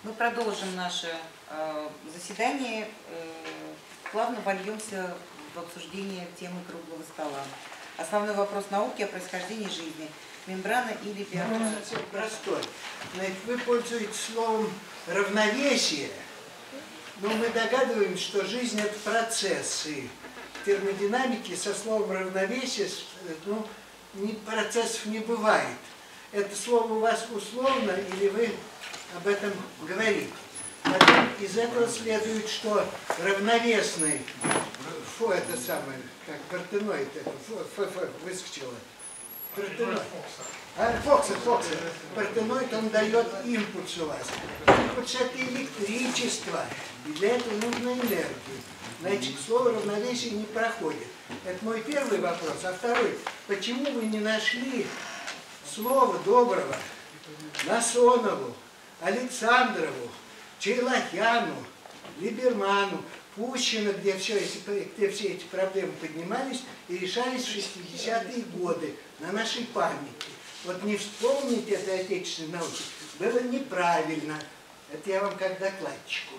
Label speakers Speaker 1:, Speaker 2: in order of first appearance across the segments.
Speaker 1: Мы продолжим наше заседание, плавно вольемся в обсуждение темы круглого стола. Основной вопрос науки о происхождении жизни. Мембрана или биология?
Speaker 2: Вопрос совсем простой. Вы пользуетесь словом равновесие, но мы догадываемся, что жизнь – это процесс. И в термодинамике со словом равновесие процессов не бывает. Это слово у вас условно или вы об этом говорите? Потом из этого следует, что равновесный, это самое, как Бартеноид, выскочило. Фокса. Бартеноид, он дает импульс у вас. Импульс – это электричество, и для этого нужна энергия. Значит, слово равновесие не проходит. Это мой первый вопрос. А второй, почему вы не нашли слова доброго Насонову, Александрову, Чейлахяну, Либерману, Пущино, где все эти проблемы поднимались и решались в 60-е годы на нашей памяти. Вот не вспомнить этой отечественной науки было неправильно. Это я вам как докладчику.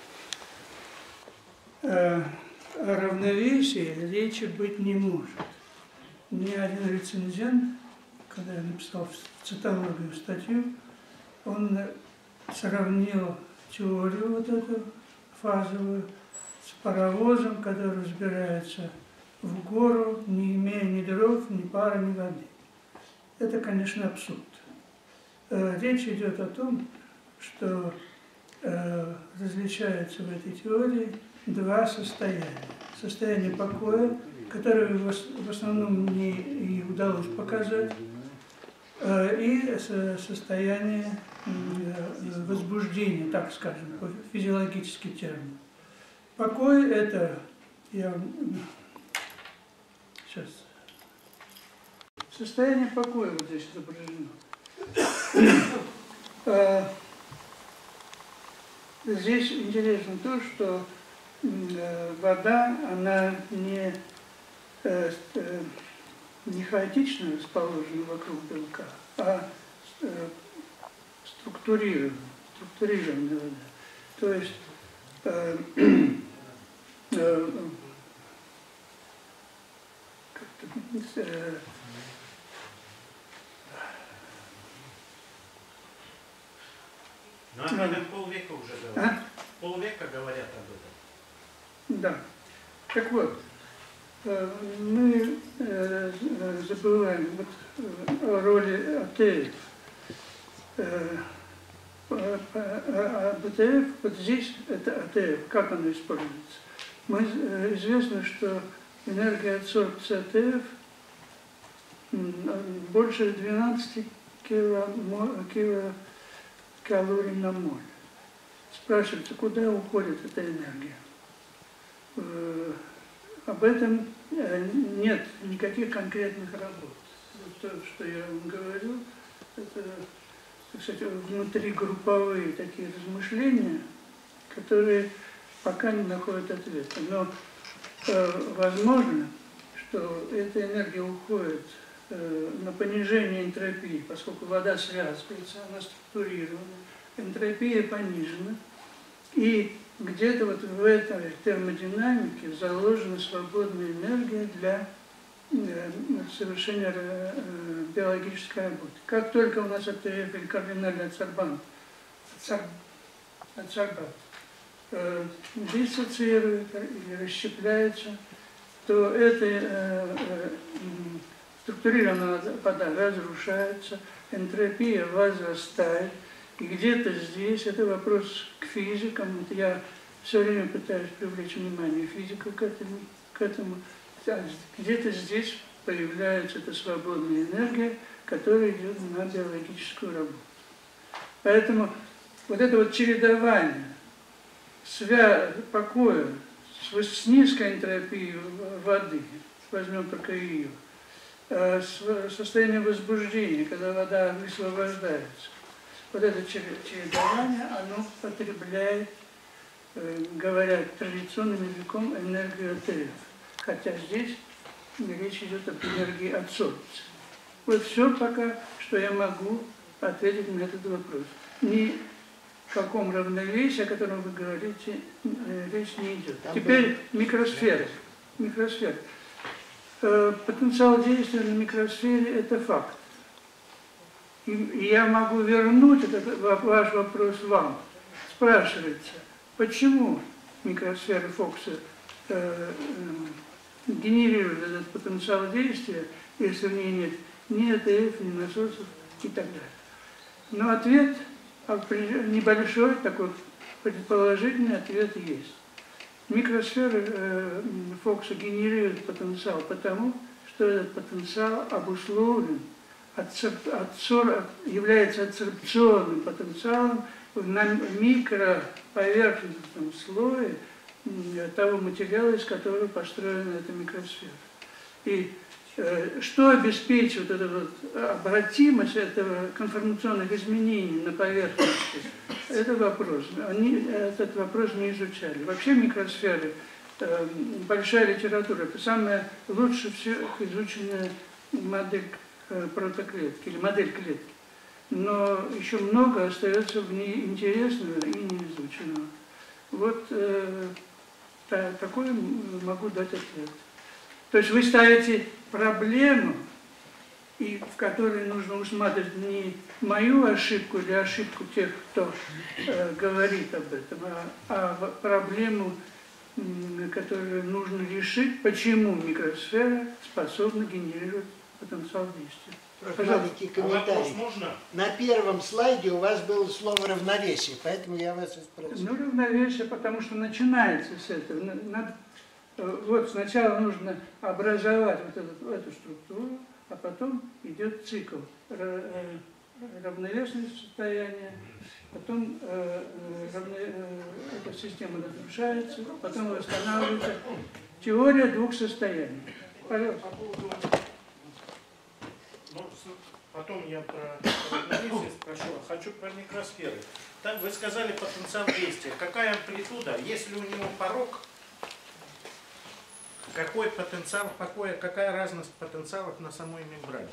Speaker 3: О равновесии речи быть не может. Мне один рецензент, когда я написал в цитологию статью, он сравнил теорию вот эту фазовую с паровозом, который разбирается в гору, не имея ни дров, ни пара, ни воды. Это, конечно, абсурд. Речь идет о том, что различаются в этой теории два состояния. Состояние покоя, которое в основном мне и удалось показать, и состояние возбуждения, так скажем, физиологический термин. Покой – это, состояние покоя вот здесь изображено. Здесь интересно то, что вода, она не хаотично расположена вокруг белка, а структурированная вода. То есть
Speaker 4: Но об этом полвека уже говорят. Полвека говорят об этом.
Speaker 3: Да. Так вот, мы забываем о роли АТФ. АТФ, вот здесь это АТФ, как оно используется? Известно, что энергия адсорбции АТФ больше 12 килокалорий на моль. Спрашивается, куда уходит эта энергия? Об этом нет никаких конкретных работ. То, что я вам говорю, это, кстати, внутригрупповые такие размышления, которые пока не находят ответа. Но возможно, что эта энергия уходит на понижение энтропии, поскольку вода связывается, она структурирована, энтропия понижена, и где-то вот в этой термодинамике заложена свободная энергия для совершения биологической работы. Как только у нас АТФ или кардинальный адсорбант диссоциирует или расщепляется, то эта структурированная вода разрушается, энтропия возрастает. И где-то здесь, это вопрос к физикам, я все время пытаюсь привлечь внимание физика к этому. Где-то здесь появляется эта свободная энергия, которая идет на биологическую работу. Поэтому вот это вот чередование покоя с низкой энтропией воды, возьмем только ее, состояние возбуждения, когда вода высвобождается, вот это чередование, оно потребляет, говоря традиционным языком, энергию АТФ. Хотя здесь речь идет об энергии адсорбции. Вот все пока, что я могу ответить на этот вопрос. каком равновесии, о котором вы говорите, речь не идет. Теперь микросфера. Потенциал действия на микросфере – это факт. И я могу вернуть этот ваш вопрос вам. Спрашивается, почему микросферы Фокса генерируют этот потенциал действия, если в ней нет ни АТФ, ни насосов и так далее. Но ответ, небольшой такой предположительный ответ есть. Микросферы Фокса генерируют потенциал потому, что этот потенциал обусловлен, является адсорбционным потенциалом на микроповерхностном слое того материала, из которого построена эта микросфера. И что обеспечивает эту вот обратимость этого конформационных изменений на поверхности, это вопрос. Они этот вопрос не изучали. Вообще микросферы, большая литература, это самая лучше всех изученная модель протоклетки или модель клетки. Но еще много остается в ней интересного и неизученного. Вот такой могу дать ответ. То есть вы ставите проблему, и в которой нужно усматривать не мою ошибку или ошибку тех, кто говорит об этом, а проблему, которую нужно решить, почему микросфера способна генерировать потенциал действия.
Speaker 2: Маленький комментарий. На первом слайде у вас было слово «равновесие», поэтому я вас и спросил.
Speaker 3: Ну, равновесие, потому что начинается с этого. Вот сначала нужно образовать вот эту структуру, а потом идет цикл. Равновесное состояние, потом эта система разрушается, потом восстанавливается. Теория двух состояний. Пожалуйста.
Speaker 4: Ну, потом я про равновесие спрошу. Хочу про микросферы. Так вы сказали потенциал действия. Какая амплитуда? Если у него порог, какой потенциал, какая разность потенциалов на самой мембране?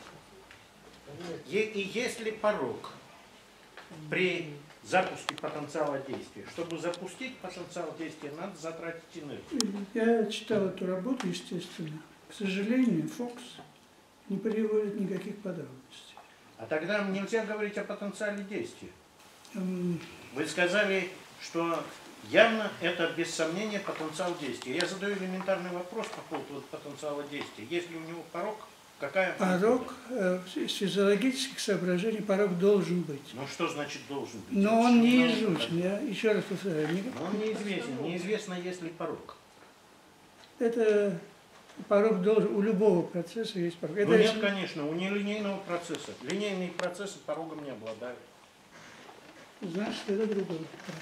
Speaker 4: И есть ли порог при запуске потенциала действия? Чтобы запустить потенциал действия, надо затратить энергию.
Speaker 3: Я читал эту работу, естественно. К сожалению, Фокс не приводит никаких подробностей.
Speaker 4: А тогда нельзя говорить о потенциале действия. Вы сказали, что явно это без сомнения потенциал действия. Я задаю элементарный вопрос по поводу потенциала действия. Если у него порог, какая...
Speaker 3: Порог, из физиологических соображений порог должен быть.
Speaker 4: Ну что значит должен быть?
Speaker 3: Но он не изучен, я еще раз повторяю.
Speaker 4: Но он неизвестен. Неизвестно, есть ли порог.
Speaker 3: Это порог должен, у любого процесса есть порог.
Speaker 4: Ну нет, конечно, у нелинейного процесса. Линейные процессы порогом не обладают.
Speaker 3: Значит, это другой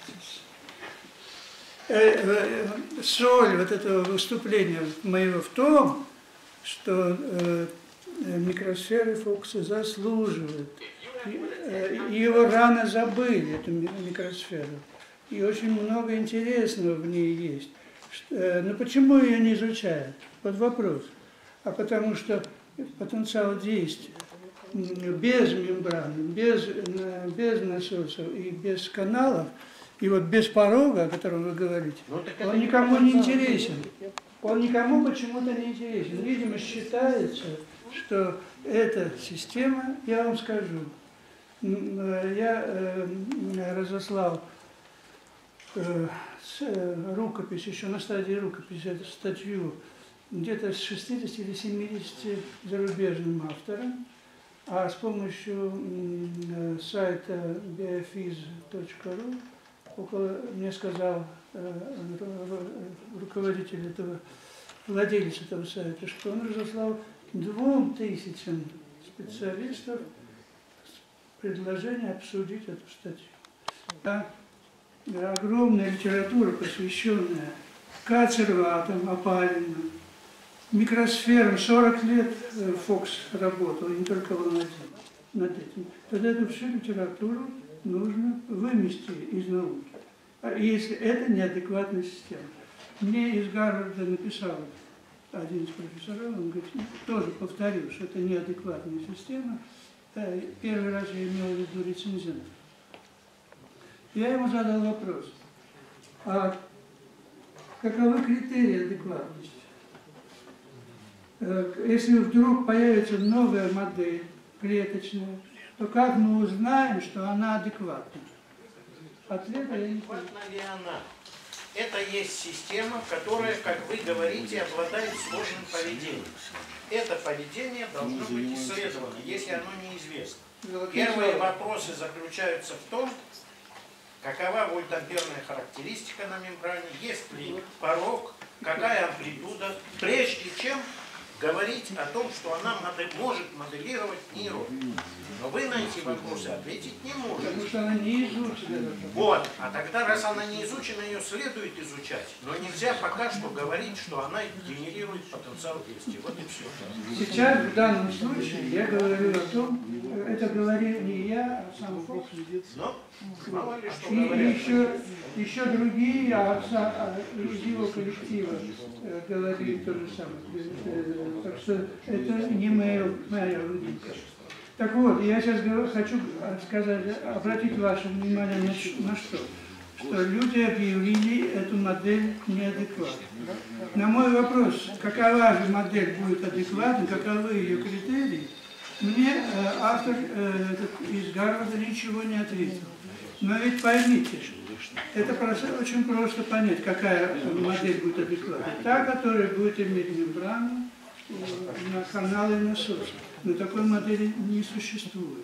Speaker 3: процесс. Соль вот этого выступления моего в том, что микросферы Фокса заслуживают. Его рано забыли, эту микросферу. И очень много интересного в ней есть. Но почему ее не изучают? Вот вопрос. А потому что потенциал действия без мембраны, без насосов и без каналов, и вот без порога, о котором вы говорите, он никому не интересен. Он никому почему-то не интересен. Видимо, считается, что эта система, я вам скажу, я разослал рукопись, еще на стадии рукописи, эту статью, где-то с 60 или 70 зарубежным авторам, а с помощью сайта biophys.ru мне сказал руководитель этого, владелец этого сайта, что он разослал 2000 специалистов предложение обсудить эту статью. Да, огромная литература, посвященная канцерватам, опалинам, микросферам. 40 лет Фокс работал, не только он один над этим. Тогда эту всю литературу нужно вымести из науки. Если это неадекватная система. Мне из Гарварда написал один из профессоров, он говорит, тоже повторил, что это неадекватная система. Первый раз я имел в виду рецензентов. Я ему задал вопрос, а каковы критерии адекватности? Если вдруг появится новая модель клеточная, то как мы узнаем, что она адекватна? Ответа я не понял.
Speaker 4: Адекватна ли она? Это есть система, которая, как вы говорите, обладает сложным поведением. Это поведение должно быть исследовано, если оно неизвестно. Первые вопросы заключаются в том, какова вольтамперная характеристика на мембране, есть ли порог, какая амплитуда, прежде чем говорить о том, что она может моделировать нейрон. Но вы на эти вопросы ответить не можете.
Speaker 3: Потому что она не изучена.
Speaker 4: Вот, а тогда, раз она не изучена, ее следует изучать. Но нельзя пока что говорить, что она генерирует потенциал действия. Вот и все.
Speaker 3: Сейчас, в данном случае, я говорю о том, это говорил не я, а сам Фокс.
Speaker 4: Но мало ли что
Speaker 3: И
Speaker 4: говорят.
Speaker 3: еще другие из его коллектива говорили то же самое. Так что это не моя выдумка. Так вот, я сейчас хочу сказать, обратить ваше внимание на что? Что люди объявили эту модель неадекватной. На мой вопрос, какова же модель будет адекватна, каковы ее критерии, мне автор из Гарварда ничего не ответил. Но ведь поймите, это очень просто понять, какая модель будет адекватна. Та, которая будет иметь мембрану, на каналы насоса. Но такой модели не существует.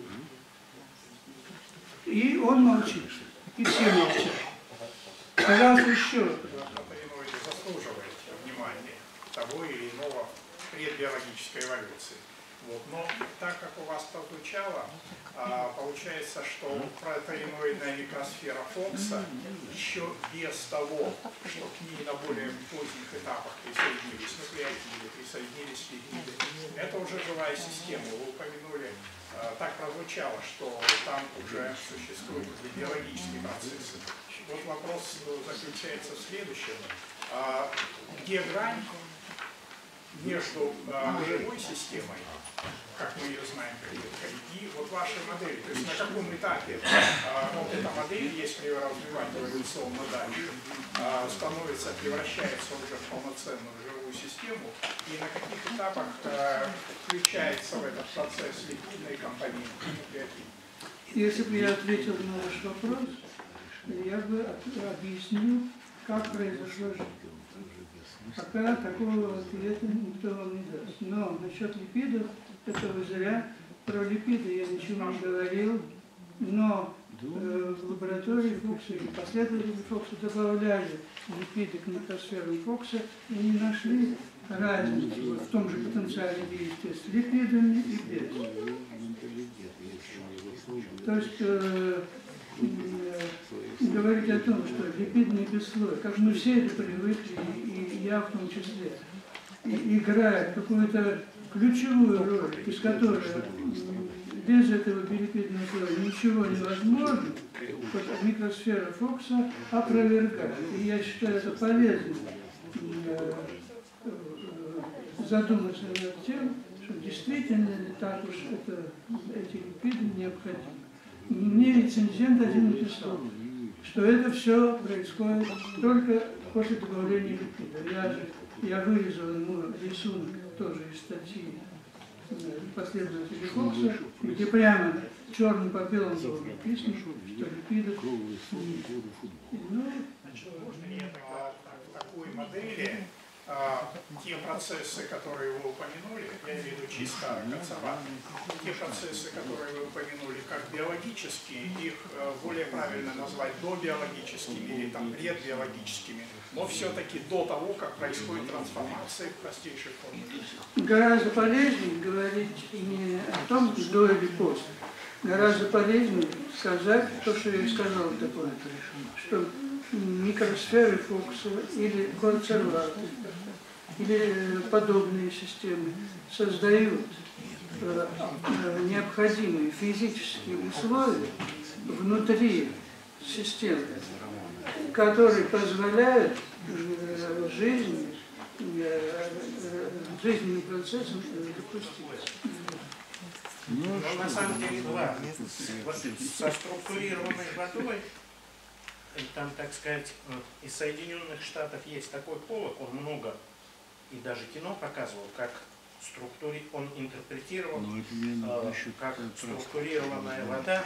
Speaker 3: И он молчит. И все молчат. Пожалуйста, еще.
Speaker 5: Заслуживает внимания того или иного предбиологической эволюции. Вот. Но так как у вас прозвучало, получается, что протеиноидная микросфера Фокса еще без того, что к ней на более поздних этапах присоединились нуклеотиды, присоединились липиды, это уже живая система. Вы упомянули, так прозвучало, что там уже существуют биологические процессы. Вот вопрос заключается в следующем. Где грань между живой системой, как мы ее знаем, и вот вашей модели? То есть на каком этапе вот эта модель, если ее развивать эволюционно дальше, превращается уже в полноценную живую систему, и на каких этапах включается в этот процесс липидные компоненты и нуклеотиды?
Speaker 3: Если бы я ответил на ваш вопрос, я бы объяснил, как произошло жизнь. Пока такого ответа никто вам не даст. Но насчет липидов, это вы зря. Про липиды я ничего не говорил, но в лаборатории Фокса и последователи Фокса добавляли липиды к микросферам Фокса и не нашли разницы в том же потенциале действия с липидами и без. То есть говорить о том, что липидный бесслой, как мы все это привыкли, и я в том числе, играет какую-то ключевую роль, из которой без этого билипидного слоя ничего невозможно, вот микросфера Фокса опровергает. И я считаю, это полезно задуматься над тем, что действительно так уж эти липиды необходимы. Мне рецензент один написал, что это все происходит только после добавления липидов. Я вырезал ему рисунок тоже из статьи последователей Фокса, где прямо черным по белому было написано, что липидов нет.
Speaker 5: В такой модели те процессы, которые вы упомянули, я имею в виду чисто консерватные, те процессы, которые вы упомянули как биологические, их более правильно назвать добиологическими или там предбиологическими, но все-таки до того, как происходит трансформация в простейшей форме.
Speaker 3: Гораздо полезнее говорить не о том, до или после. Гораздо полезнее сказать то, что я и сказал такое, что микросферы Фокса или консерваторы или подобные системы создают необходимые физические условия внутри системы, которые позволяют жизненным процессам запуститься.
Speaker 4: Но на самом деле два. Вот со структурированной водой там, так сказать, из Соединенных Штатов есть такой полок, он много и даже кино показывал, как он интерпретировал, как структурированная вода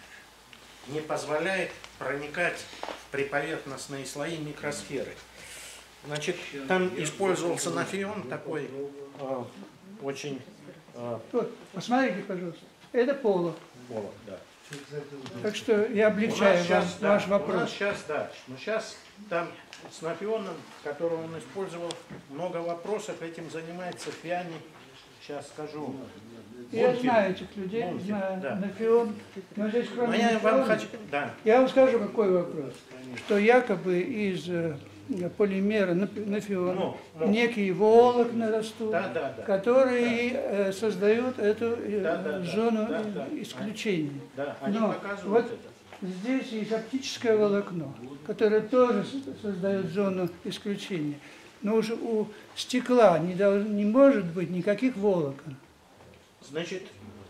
Speaker 4: не позволяет проникать в приповерхностные слои микросферы. Значит, там использовался нафион такой очень...
Speaker 3: Вот, посмотрите, пожалуйста. Это полок.
Speaker 4: Полок, да.
Speaker 3: Так что я облегчаю ваш вопрос.
Speaker 4: У нас сейчас, да. Но сейчас там с нафионом, которого он использовал, много вопросов. Этим занимается Фиани. Сейчас скажу.
Speaker 3: Я знаю этих людей, знаю,
Speaker 4: да.
Speaker 3: нафион. Но здесь кроме
Speaker 4: я вам
Speaker 3: нафиона,
Speaker 4: хочу... Да.
Speaker 3: я вам скажу, какой вопрос. Что якобы из полимера нафиона некие волокна растут, которые создают эту зону исключения.
Speaker 4: Да, они
Speaker 3: Но
Speaker 4: показывают
Speaker 3: вот
Speaker 4: это.
Speaker 3: здесь есть оптическое волокно, которое тоже создает зону исключения. Но уже у стекла не может быть никаких волокон.
Speaker 4: Значит,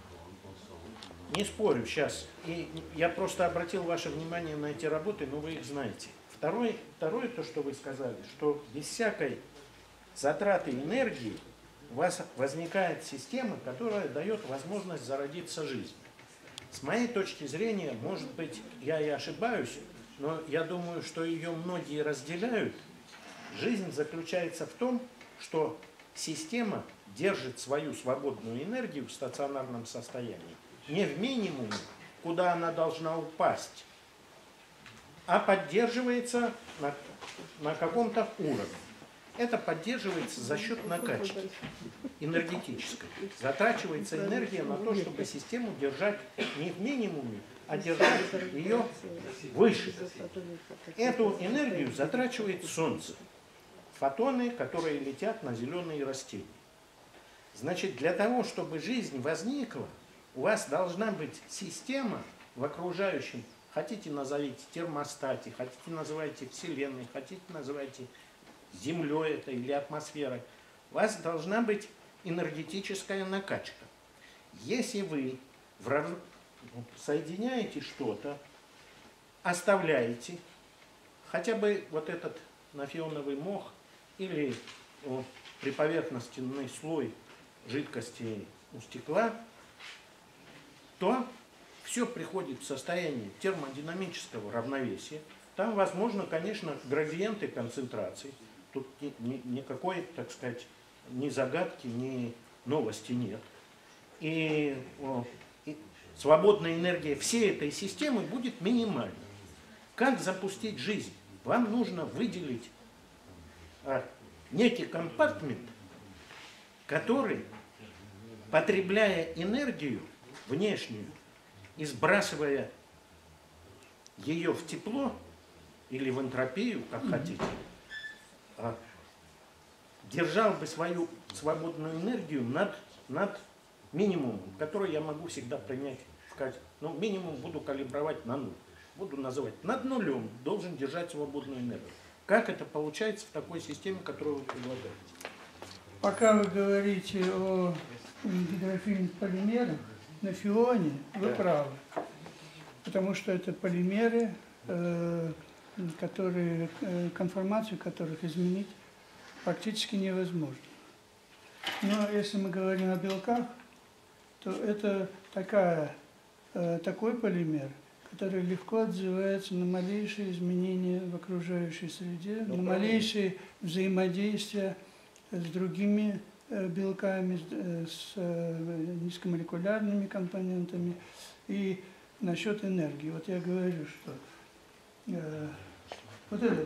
Speaker 4: не спорю сейчас. И я просто обратил ваше внимание на эти работы, но вы их знаете. Второе, то, что вы сказали, что без всякой затраты энергии у вас возникает система, которая дает возможность зародиться жизни. С моей точки зрения, может быть, я и ошибаюсь, но я думаю, что ее многие разделяют. Жизнь заключается в том, что система держит свою свободную энергию в стационарном состоянии не в минимуме, куда она должна упасть, а поддерживается на каком-то уровне. Это поддерживается за счет накачки энергетической. Затрачивается энергия на то, чтобы систему держать не в минимуме, а держать ее выше. Эту энергию затрачивает Солнце. Фотоны, которые летят на зеленые растения. Значит, для того, чтобы жизнь возникла, у вас должна быть система в окружающем, хотите назовите термостате, хотите называйте Вселенной, хотите называйте Землей это или атмосферой. У вас должна быть энергетическая накачка. Если вы соединяете что-то, оставляете хотя бы вот этот нафионовый мох или приповерхностный слой жидкости у стекла, то все приходит в состояние термодинамического равновесия. Там возможно, конечно, градиенты концентрации. Тут никакой, так сказать, ни загадки, ни новости нет. И свободная энергия всей этой системы будет минимальной. Как запустить жизнь? Вам нужно выделить некий компартмент, который, потребляя энергию внешнюю и сбрасывая ее в тепло или в энтропию, как хотите, держал бы свою свободную энергию над минимумом, который я могу всегда принять, сказать, ну, минимум буду калибровать на 0. Буду называть над нулем, должен держать свободную энергию. Как это получается в такой системе, которую вы предлагаете?
Speaker 3: Пока вы говорите о гидрофильных полимерах, на фионе вы правы. Потому что это полимеры, конформацию которых изменить практически невозможно. Но если мы говорим о белках, то это такой полимер, который легко отзывается на малейшие изменения в окружающей среде, на малейшие взаимодействия с другими белками, с низкомолекулярными компонентами. И насчет энергии. Вот я говорю, что вот этот,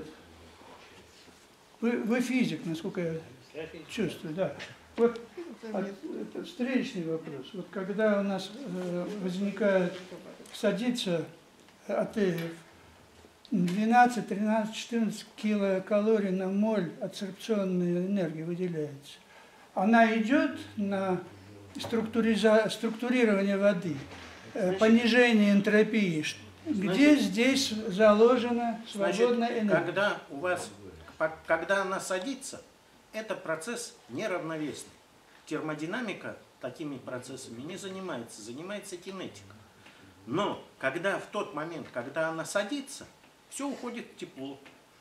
Speaker 3: вы физик, насколько я чувствую, да. Вот это встречный вопрос. Вот когда у нас садится АТФ, 12, 13, 14 килокалорий на моль адсорбционной энергии выделяется. Она идет на структурирование воды, понижение энтропии. Где здесь заложена свободная энергия?
Speaker 4: Когда она садится, это процесс неравновесный. Термодинамика такими процессами не занимается кинетика. Но в тот момент, когда она садится, все уходит в тепло.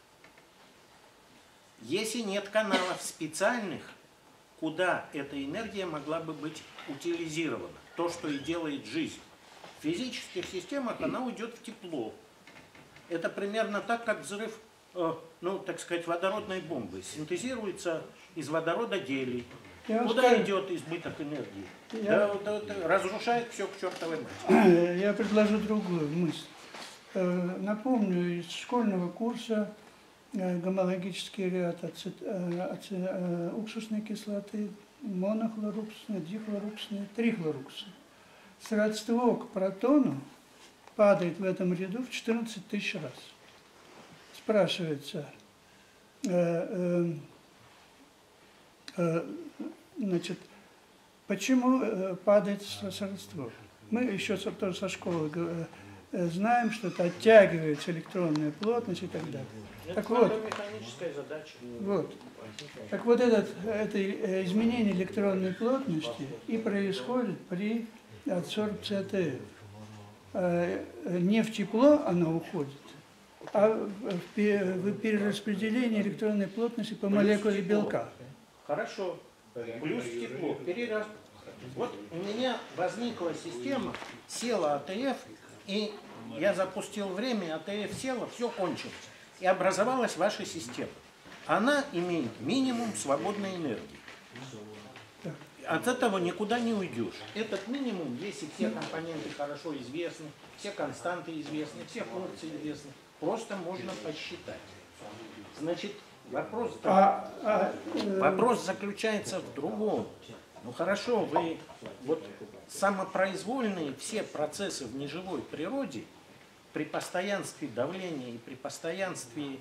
Speaker 4: Если нет каналов специальных, куда эта энергия могла бы быть утилизирована, то, что и делает жизнь. В физических системах она уйдет в тепло. Это примерно так, как взрыв, ну, так сказать, водородной бомбы. Синтезируется из водорода гелий. Куда идет избыток энергии? Разрушает все к чертовой матери.
Speaker 3: Я предложу другую мысль. Напомню, из школьного курса гомологический ряд уксусной кислоты, монохлоруксусной, дихлоруксусной, трихлоруксусной. Сродство к протону падает в этом ряду в 14 тысяч раз. Спрашивается, значит, почему падает сродство? Мы еще тоже со школы знаем, что это оттягивается электронная плотность и так далее.
Speaker 4: Это
Speaker 3: так вот,
Speaker 4: механическая задача.
Speaker 3: Вот. Так вот, это изменение электронной плотности и происходит при адсорбции АТФ. Не в тепло она уходит, а в перераспределении электронной плотности по молекуле белка.
Speaker 4: Хорошо. Плюс тепло. Перераз. Вот у меня возникла система, села АТФ, и я запустил время, АТФ села, все кончилось. И образовалась ваша система. Она имеет минимум свободной энергии. От этого никуда не уйдешь. Этот минимум, если все компоненты хорошо известны, все константы известны, все функции известны, просто можно посчитать. Значит, вопрос заключается в другом. Ну хорошо, вы вот самопроизвольные все процессы в неживой природе при постоянстве давления и при постоянстве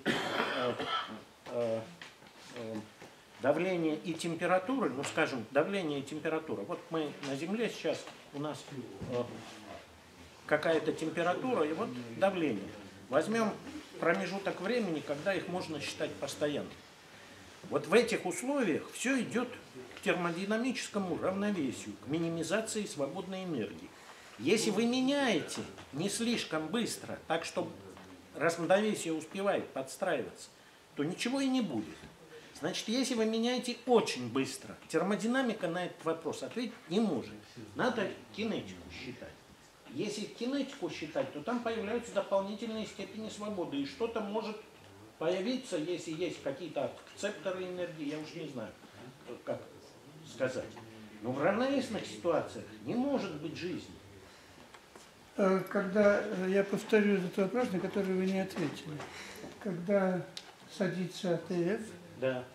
Speaker 4: давления и температуры, ну скажем, давление и температура. Вот мы на Земле сейчас, у нас какая-то температура и вот давление. Возьмем промежуток времени, когда их можно считать постоянным. Вот в этих условиях все идет к термодинамическому равновесию, к минимизации свободной энергии. Если вы меняете не слишком быстро, так что равновесие успевает подстраиваться, то ничего и не будет. Значит, если вы меняете очень быстро, термодинамика на этот вопрос ответить не может. Надо кинетику считать. Если кинетику считать, то там появляются дополнительные степени свободы. И что-то может появиться, если есть какие-то акцепторы энергии, я уж не знаю, как сказать. Но в равновесных ситуациях не может быть жизни.
Speaker 3: Когда я повторю этот вопрос, на который вы не ответили. Когда садится АТФ,
Speaker 4: да.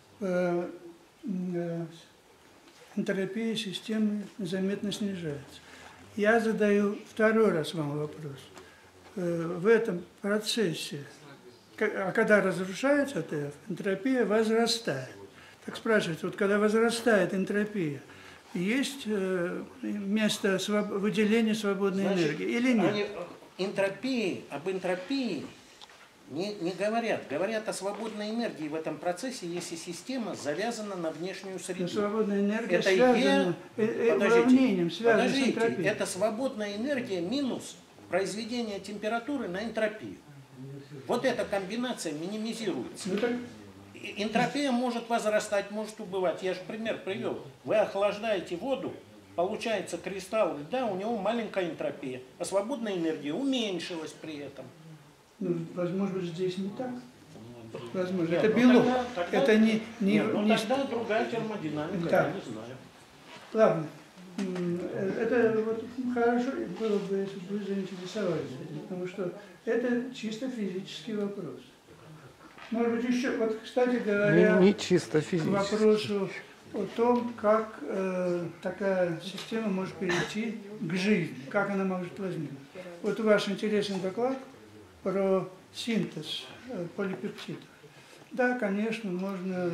Speaker 3: Энтропия системы заметно снижается. Я задаю второй раз вам вопрос. В этом процессе, когда разрушается АТФ, энтропия возрастает. Так спрашивается, вот когда возрастает энтропия, есть место выделения свободной энергии или нет?
Speaker 4: Об энтропии не говорят. Говорят о свободной энергии в этом процессе, если система завязана на внешнюю среду.
Speaker 3: Но свободная энергия
Speaker 4: это
Speaker 3: связана уравнением, связана с энтропией.
Speaker 4: Это свободная энергия минус произведение температуры на энтропию. Вот эта комбинация минимизируется. Энтропия может возрастать, может убывать. Я же пример привел. Вы охлаждаете воду, получается кристалл льда, у него маленькая энтропия, а свободная энергия уменьшилась при этом.
Speaker 3: Ну, возможно, здесь не так. Возможно, нет, это белок. Тогда, это не
Speaker 4: тогда другая термодинамика,
Speaker 3: да.
Speaker 4: Я не знаю.
Speaker 3: Ладно. Это вот хорошо было бы, если бы вы заинтересовались, потому что это чисто физический вопрос. Может быть, еще, вот, кстати говоря,
Speaker 6: не чисто физически.
Speaker 3: К вопросу о том, как такая система может перейти к жизни, как она может возникнуть. Вот ваш интересный доклад про синтез полипептидов. Да, конечно, можно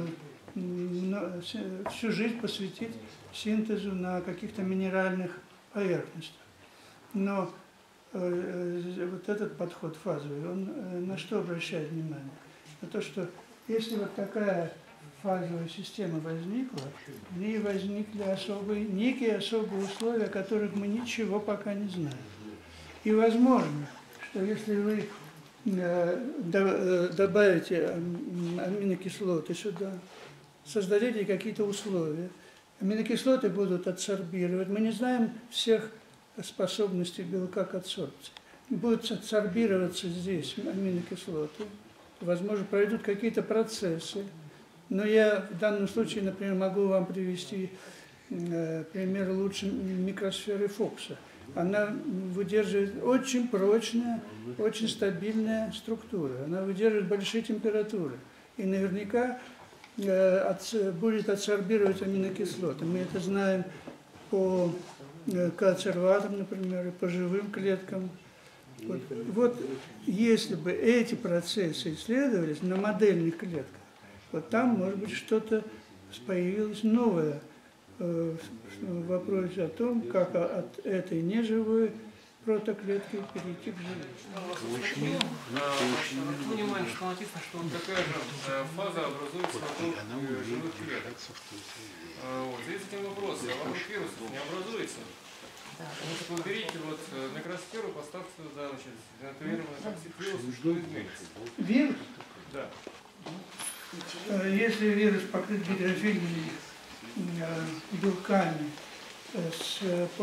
Speaker 3: всю жизнь посвятить синтезу на каких-то минеральных поверхностях. Но вот этот подход фазовый, он на что обращает внимание? На то, что если вот такая фазовая система возникла, в ней возникли некие особые условия, о которых мы ничего пока не знаем. И возможно, что если вы добавите аминокислоты сюда, создадите какие-то условия. Аминокислоты будут адсорбировать. Мы не знаем всех способностей белка к адсорбции. Будут адсорбироваться здесь аминокислоты. Возможно, пройдут какие-то процессы. Но я в данном случае, например, могу вам привести пример лучше микросферы Фокса. Она выдерживает очень прочная, очень стабильная структура. Она выдерживает большие температуры. И наверняка будет адсорбировать аминокислоты. Мы это знаем по консерваторам, например, и по живым клеткам. Вот если бы эти процессы исследовались на модельных клетках, вот там, может быть, что-то появилось новое в вопросе о том, как от этой неживой протоклетки перейти к живой.
Speaker 6: Внимание, что написано, что вот такая же фаза образуется вокруг живых клеток. Здесь таким вопросом, а вокруг вирусов не образуется? Потому что уберите вот микросферу, поставьте туда, значит, денатурированный токсид вируса, что изменится?
Speaker 3: Вирус?
Speaker 6: Да.
Speaker 3: Если вирус покрыт гидрофильными белками с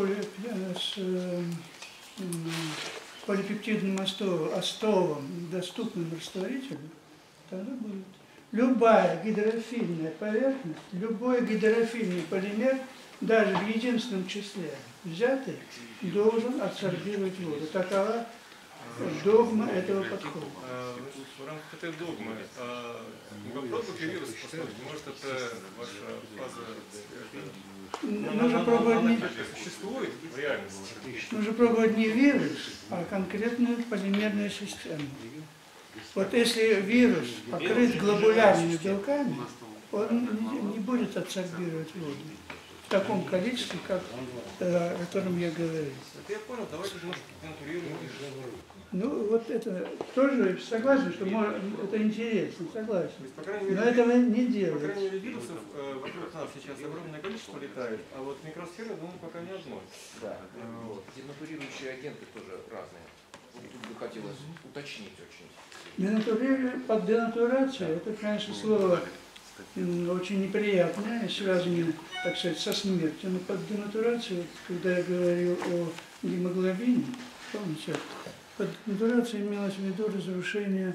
Speaker 3: полипептидным остовом, доступным растворителем, тогда будет. Любая гидрофильная поверхность, любой гидрофильный полимер, даже в единственном числе взятый, должен адсорбировать воду. Такова догма этого подхода.
Speaker 6: В рамках этой догмы попробуйте вирус посмотреть. Может, это ваша фаза...
Speaker 3: Нужно пробовать не...
Speaker 6: существует в реальности?
Speaker 3: Нужно пробовать не вирус, а конкретную полимерную систему. Вот если вирус покрыт глобулярными белками, он не будет адсорбировать воду в таком количестве, как, о котором я говорил.
Speaker 6: Это я понял, давайте, может, денатурируем.
Speaker 3: Ну, вот это тоже согласен, что это интересно, согласен.
Speaker 6: По крайней мере,
Speaker 3: Но этого не
Speaker 6: по крайней
Speaker 3: делается.
Speaker 6: мере, вирусов вокруг нас сейчас огромное количество летает, а вот микросферы, думаю, пока не одной.
Speaker 7: Да. Денатурирующие агенты тоже разные. Тут бы хотелось уточнить очень.
Speaker 3: Под денатурацией, это, конечно, слово очень неприятное, связанное, так сказать, со смертью. Но под денатурацией, когда я говорил о гемоглобине, помните, под денатурацией имелось в виду разрушение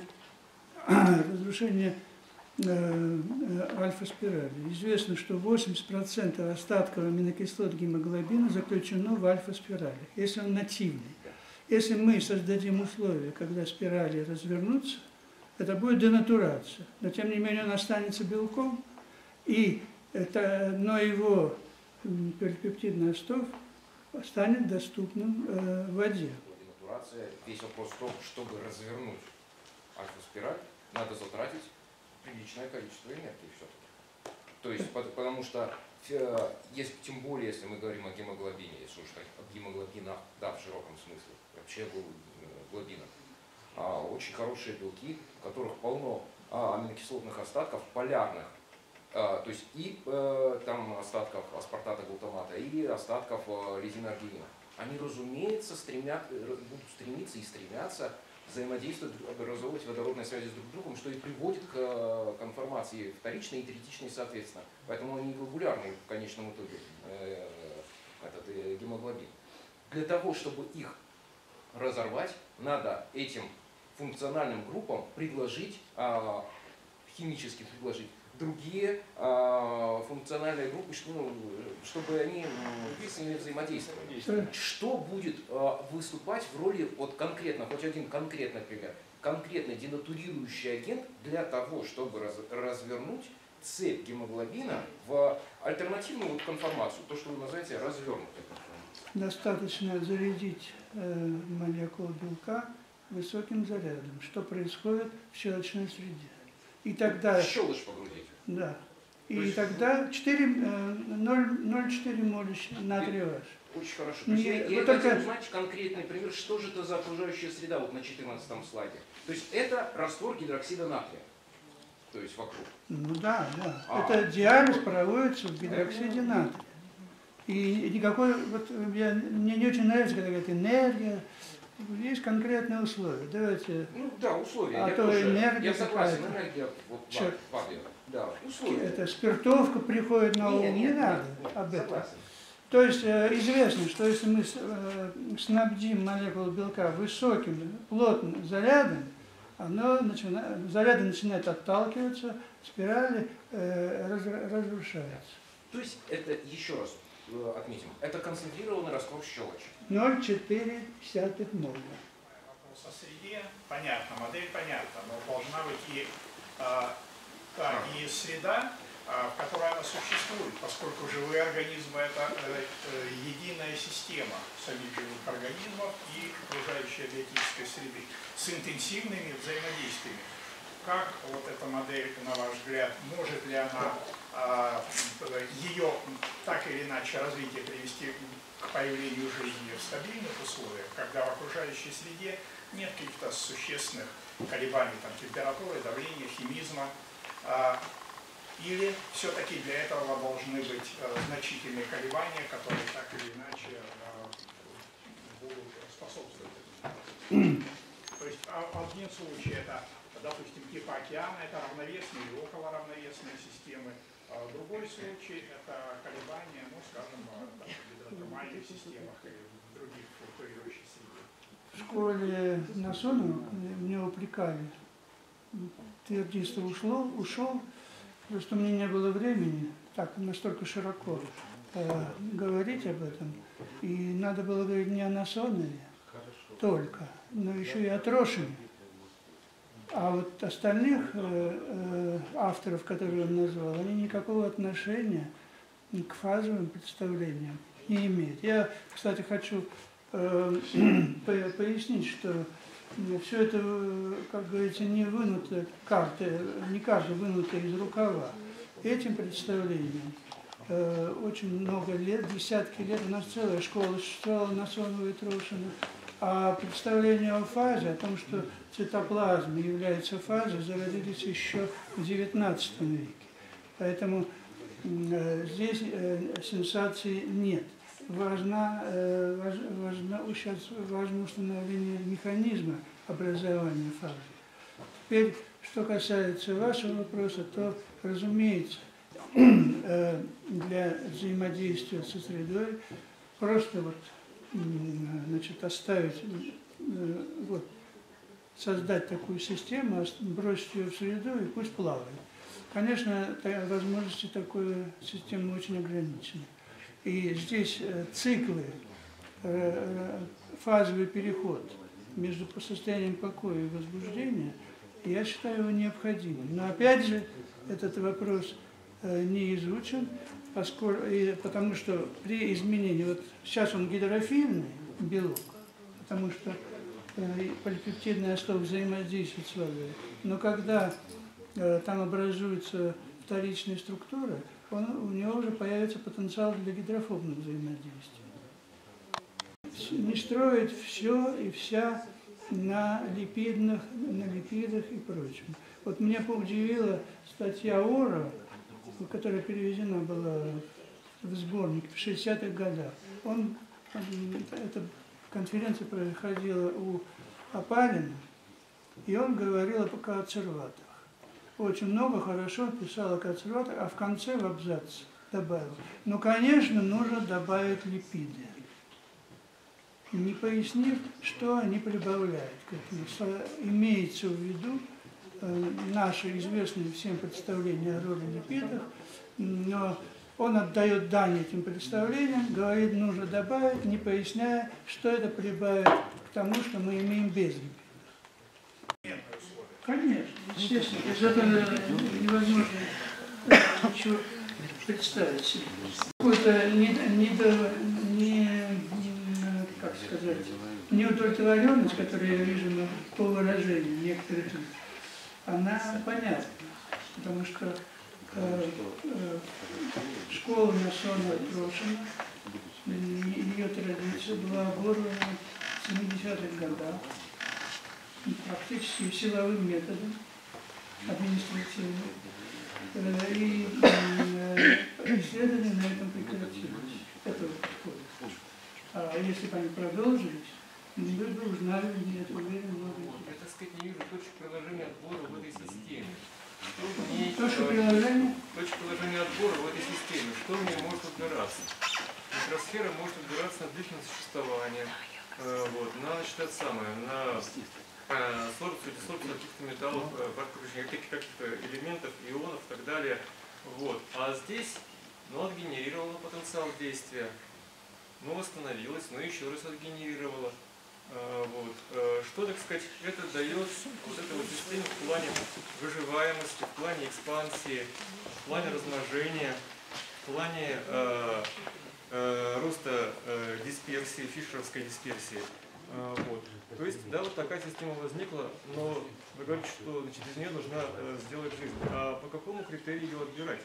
Speaker 3: альфа-спирали. Известно, что 80% остатков аминокислот гемоглобина заключено в альфа-спирали, если он нативный. Если мы создадим условия, когда спирали развернутся, это будет денатурация. Но тем не менее он останется белком, но его полипептидный остов станет доступным в воде.
Speaker 7: Денатурация, весь вопрос в том, чтобы развернуть альфа-спираль, надо затратить приличное количество энергии все-таки. То есть, потому что, тем более, если мы говорим о гемоглобине, если уж о гемоглобинах, да, в широком смысле, вообще глобинах, очень хорошие белки, в которых полно аминокислотных остатков полярных, то есть и там остатков аспартата глутамата, и остатков лизинаргинина. Они, разумеется, будут стремиться и стремятся взаимодействовать, образовывать водородные связи с друг другом, что и приводит к конформации вторичной и третичной соответственно. Поэтому они глобулярные в конечном итоге, этот гемоглобин. Для того, чтобы их разорвать, надо этим функциональным группам предложить, химически предложить, другие функциональные группы, чтобы они с ними взаимодействовали. Что будет выступать в роли, вот конкретно, хоть один конкретный пример, конкретно денатурирующий агент для того, чтобы развернуть цепь гемоглобина в альтернативную конформацию, то, что вы называете развернутой.
Speaker 3: Достаточно зарядить молекулу белка высоким зарядом, что происходит в щелочной среде. И тогда...
Speaker 7: Щелочь погрузить.
Speaker 3: Да. И тогда 0,4 моля натрия ваш.
Speaker 7: Очень хорошо. То есть я хотел узнать конкретный пример, что же это за окружающая среда вот на 14-м слайде. То есть это раствор гидроксида натрия. То есть вокруг.
Speaker 3: Ну да, да. Это диализ проводится в гидроксиде натрия. И никакой, мне не очень нравится, когда говорят энергия, есть конкретные условия. Давайте.
Speaker 7: Ну да, условия.
Speaker 3: А
Speaker 7: я
Speaker 3: то
Speaker 7: тоже,
Speaker 3: энергия
Speaker 7: я согласен,
Speaker 3: какая-то.
Speaker 7: энергия вот
Speaker 3: Чё?
Speaker 7: падает. Да, условия.
Speaker 3: Это спиртовка приходит на ум, не надо об этом.
Speaker 7: Согласен.
Speaker 3: То есть известно, что если мы снабдим молекулу белка высоким, плотным зарядом, заряды начинают отталкиваться, спирали разрушаются.
Speaker 7: То есть это, еще раз отметим, это концентрированный раствор щелочи.
Speaker 3: 0,4 моля.
Speaker 5: Вопрос о среде, понятно, модель понятна, но должна быть и среда, в которой она существует, поскольку живые организмы – это единая система самих живых организмов и окружающей биотической среды с интенсивными взаимодействиями. Как вот эта модель, на ваш взгляд, может ли она ее так или иначе развитие привести к появлению жизни в стабильных условиях, когда в окружающей среде нет каких-то существенных колебаний там, температуры, давления, химизма, или все-таки для этого должны быть значительные колебания, которые так или иначе будут способствовать этому. То есть один случай это, допустим, типа океана, это равновесные или около равновесные системы. Другой случай это колебания, ну, скажем, в гидротермальных системах или в других флуктуирующих средах.
Speaker 3: В школе Насонова меня упрекали. Твердистый ушел, просто у меня не было времени так настолько широко говорить об этом. И надо было говорить не о Насонове только, но еще и о Трошине. А вот остальных авторов, которые он назвал, они никакого отношения к фазовым представлениям не имеют. Я, кстати, хочу пояснить, что все это, как говорится, не вынуто карты, не карта вынута из рукава. Этим представлением очень много лет, десятки лет, у нас целая школа существовала Насонова и Трошина. А представление о фазе, о том, что цитоплазма является фазой, зародились еще в XIX веке. Поэтому здесь сенсации нет. Важно установление механизма образования фазы. Теперь, что касается вашего вопроса, то, разумеется, для взаимодействия со средой просто оставить, создать такую систему, бросить ее в среду и пусть плавает. Конечно, возможности такой системы очень ограничены. И здесь циклы, фазовый переход между состоянием покоя и возбуждения, я считаю его необходимым. Но опять же, этот вопрос не изучен, потому что при изменении, вот сейчас он гидрофильный белок, потому что полипептидный остов взаимодействует с водой, но когда там образуется вторичная структура, у него уже появится потенциал для гидрофобного взаимодействия. Не строить все и вся на липидах и прочем. Вот меня удивила статья Ора, которая переведена была в сборник в 60-х годах. Эта конференция проходила у Апарина, и он говорил о консерваторах. Очень много хорошо писал о консерваторах, а в конце в абзац добавил. Ну, конечно, нужно добавить липиды, не пояснив, что они прибавляют. Имеется в виду наше известное всем представление о роли липидов, но он отдает дань этим представлениям, говорит, нужно добавить, не поясняя, что это прибавит к тому, что мы имеем без липидов. Конечно, естественно, без этого невозможно ничего представить себе. Какой-то неудовлетворенность, которую я вижу по выражению некоторых лиц, она понятна, потому что школа Насонова и Трошина, ее традиция была оборвана в 70-х годах практически силовым методом административным. И исследования на этом прекратились. Это вот. А если бы они продолжились, Вы бы узнали, нет, уверен, много.
Speaker 6: Я, так сказать, не вижу точек приложения отбора в этой системе. Что в ней,
Speaker 3: Точка приложения?
Speaker 6: точка приложения отбора в этой системе. Что в ней может отбираться? Микросфера может отбираться на длительность существования, вот, на, значит, это самое, на сорбцию каких-то металлов, каких-то элементов, ионов и так далее. Вот. А здесь, ну, отгенерировала потенциал действия, ну, восстановилась, но еще раз отгенерировала. Вот. Что, так сказать, это дает вот этой вот системе в плане выживаемости, в плане экспансии, в плане размножения, в плане роста дисперсии, фишеровской дисперсии. Вот. То есть, да, вот такая система возникла, но вы говорите, что, значит, из нее нужно сделать жизнь. А по какому критерию ее отбирать?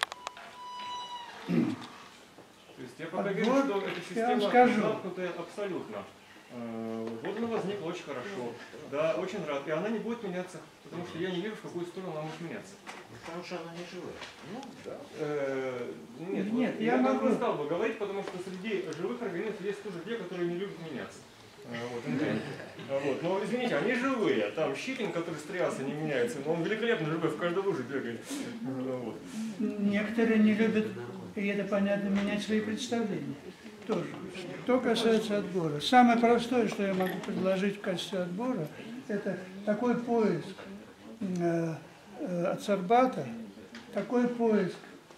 Speaker 6: То есть я пока
Speaker 3: Отбор,
Speaker 6: вижу, что эта
Speaker 3: я вам
Speaker 6: система
Speaker 3: скажу.
Speaker 6: замкнутая абсолютно. Вот она возникла очень хорошо. Да, очень рад. И она не будет меняться, потому что я не вижу, в какую сторону она может меняться.
Speaker 7: Потому что она не живая. Ну, да.
Speaker 6: Нет,
Speaker 3: Нет,
Speaker 6: вот
Speaker 3: я могу.
Speaker 6: не стал бы говорить, потому что среди живых организмов есть тоже те, которые не любят меняться. Вот, вот. Но извините, они живые. Там щитин, который с триаса не меняется, но он великолепно живой, в каждой луже бегает. Вот.
Speaker 3: Некоторые не любят, и это понятно, менять свои представления. Тоже. Что касается отбора. Самое простое, что я могу предложить в качестве отбора, это такой поиск адсорбата, такой поиск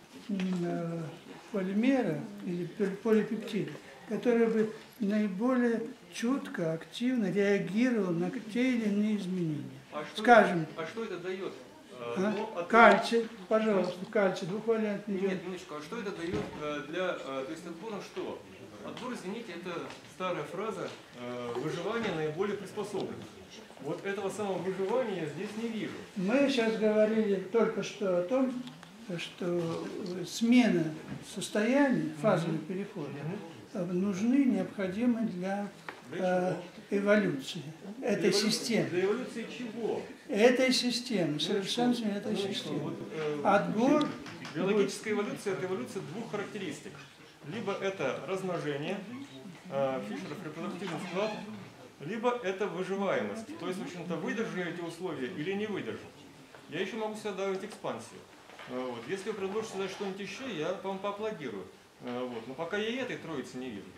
Speaker 3: полимера или полипептида, который бы наиболее чутко, активно реагировал на те или иные изменения. Скажем,
Speaker 6: А что это дает?
Speaker 3: кальций, пожалуйста, кальций, двухвалентный йод.
Speaker 6: Нет, минуточку, а что это дает для... То есть отбором что? Отбор, извините, это старая фраза выживание наиболее приспособленных. Вот этого самого выживания я здесь не вижу.
Speaker 3: Мы сейчас говорили только что о том, что смена состояния, фазовый переход, нужны, необходимы для эволюции этой системы.
Speaker 6: Для эволюции чего?
Speaker 3: Этой системы, совершенствования этой системы. Отбор...
Speaker 6: Биологическая эволюция – это эволюция двух характеристик. Либо это размножение, Фишеров репродуктивный склад, либо это выживаемость. То есть, в общем-то, выдержу я эти условия или не выдержу. Я еще могу сюда добавить экспансию. Вот. Если вы предложите сюда что-нибудь еще, я вам поаплодирую. Вот. Но пока я и этой троицы не вижу.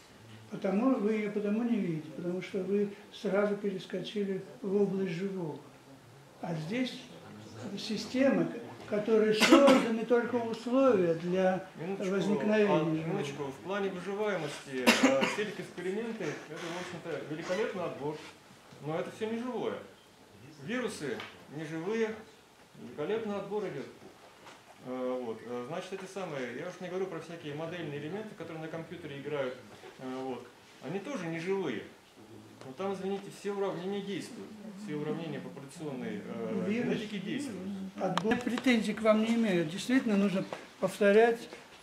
Speaker 3: Вы ее потому не видите, потому что вы сразу перескочили в область живого. А здесь система, которой созданы только условия для возникновения.
Speaker 6: Минуточку, в плане выживаемости все эти эксперименты, это, в общем-то, великолепный отбор. Но это все не живое. Вирусы не живые, великолепный отбор идет. Вот. Значит, эти самые, я уж не говорю про всякие модельные элементы, которые на компьютере играют, вот. Они тоже не живые. Но там, извините, все уравнения действуют. Все уравнения популяционной генетики действуют.
Speaker 3: Отбор претензий к вам не имею. Действительно нужно повторять,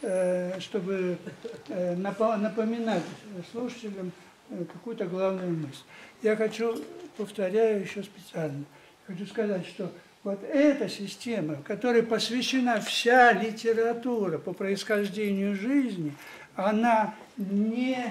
Speaker 3: чтобы напоминать слушателям какую-то главную мысль. Я повторяю еще специально, хочу сказать, что вот эта система, которой посвящена вся литература по происхождению жизни, она не,